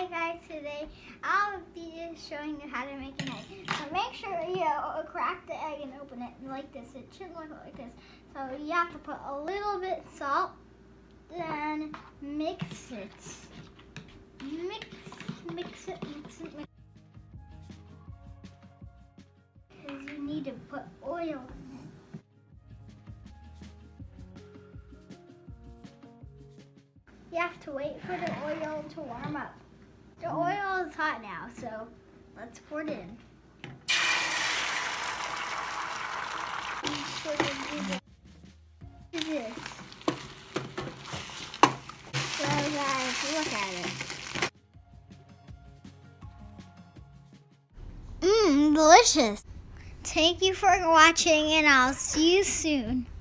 guys, today I'll be showing you how to make an egg. So make sure you crack the egg and open it like this. It should look like this. So you have to put a little bit salt, then mix it. Mix it. Because you need to put oil in it. You have to wait for the oil to warm up. The oil is hot now, so let's pour it in. Do this. So guys, look at it. Delicious. Thank you for watching, and I'll see you soon.